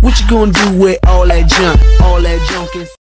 What you gonna do with all that junk? All that junk is